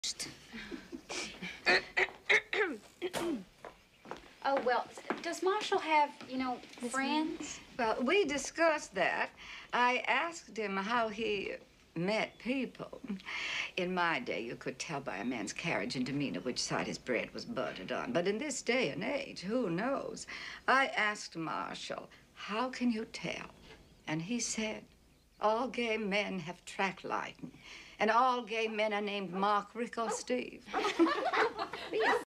Oh, well, does Marshall have, friends? Well, we discussed that. I asked him how he met people. In my day, you could tell by a man's carriage and demeanor which side his bread was buttered on. But in this day and age, who knows? I asked Marshall, how can you tell? And he said, all gay men have track lighting, and all gay men are named Mark, Rick, or Steve.